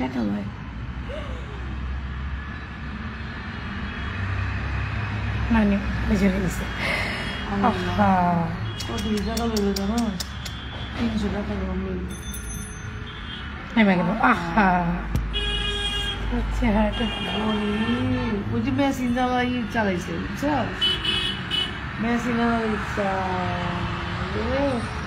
টাকা লয় মানে বেঁচে গেছে কত টাকা লইলো জানো 300 টাকা কম লইলো নেমে গেল আহা চেহারাটা ওই যে মেশিন চালাই চালাইছে বুঝছো মেশিন